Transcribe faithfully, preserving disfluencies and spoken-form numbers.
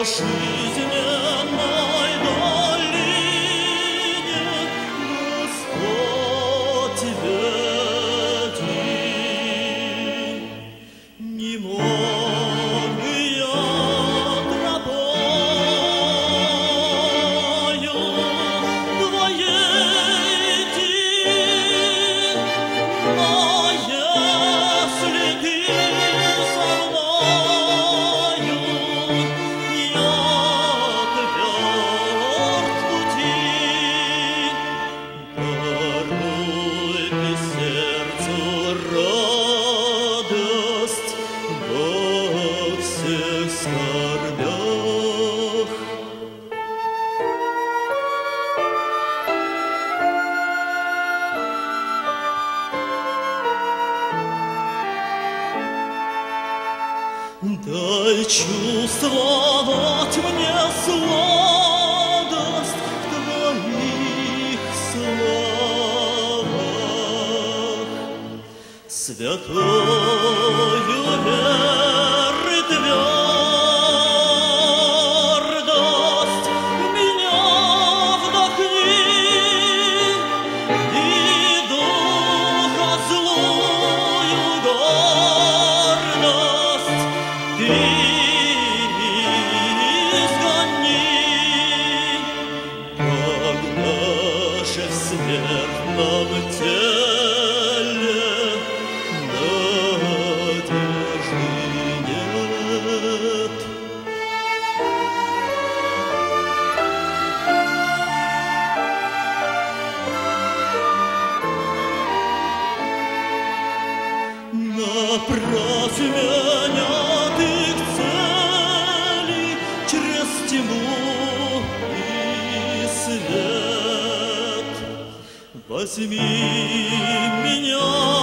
жизненной долине Господь веди. Не мог я тропою Твоей идти, но если Ты со мною, я тверд в пути. Даруй Ты сердцу радость во всех скорбях. Дай чувствовать мне сладость в Твоих словах, святою веры твердость меня вдохни, и духа злую гордость Ты изгони. Когда же в смертном теле надежды нет, направь меня Ты к цели через тьму и свет. Возьми меня